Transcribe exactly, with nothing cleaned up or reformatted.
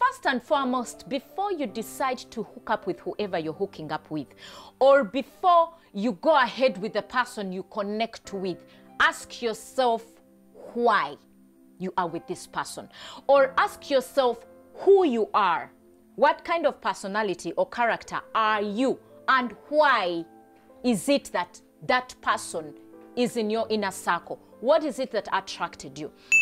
first and foremost, before you decide to hook up with whoever you're hooking up with, or before you go ahead with the person you connect with, ask yourself why you are with this person. Or ask yourself who you are. What kind of personality or character are you? And why is it that that person is in your inner circle? What is it that attracted you?